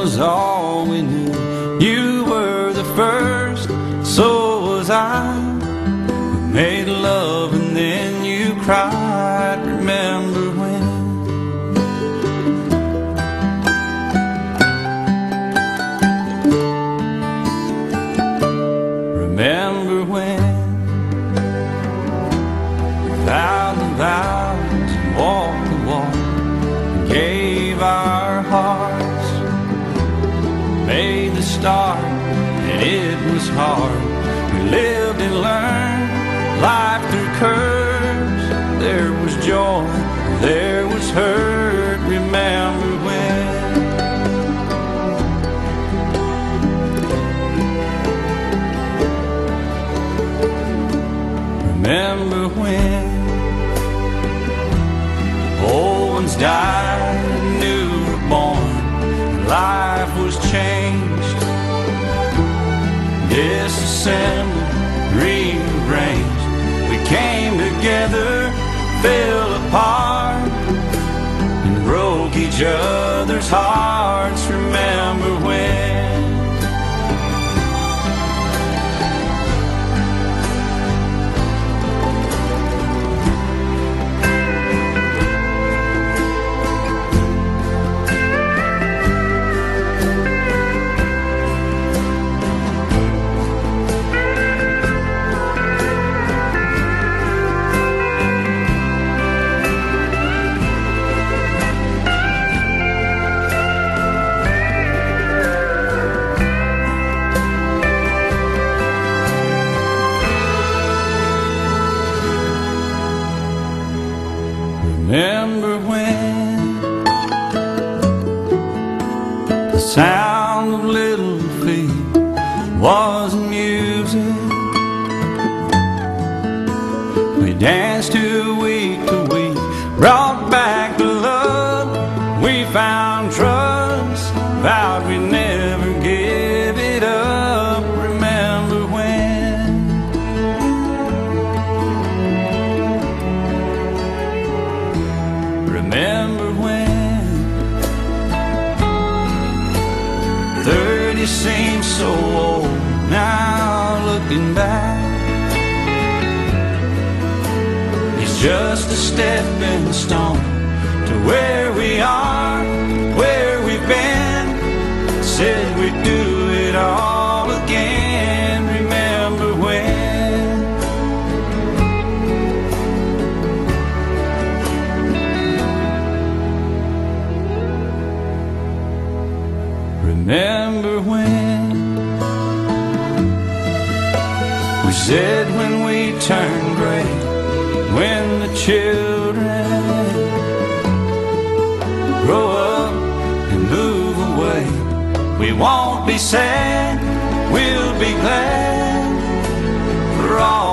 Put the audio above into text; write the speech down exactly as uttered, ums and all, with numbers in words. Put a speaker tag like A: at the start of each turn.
A: was all we knew. You were the first, so was I. We made love and then you cried. Remember when? Remember when? Vowed the vows and walked the walk, and gave our hearts, made the start, and it was hard. We lived and learned life through curves. There was joy, there was hurt. Remember when? Remember when? Old ones died, new were born, life was changed, disassembled, rearranged. We came together, fell apart, and broke each other's hearts. Remember when? Remember when the sound of little feet was music? We danced to week to week, brought back the love. We found trust, vowed we'd never give it up. Remember when? Remember when? Thirty seems so old now, looking back. It's just a stepping stone to where we are, where we've been. Said we'd do it all again. Remember when? Remember when? We said when we turn gray, when the children grow up and move away, we won't be sad, we'll be glad for all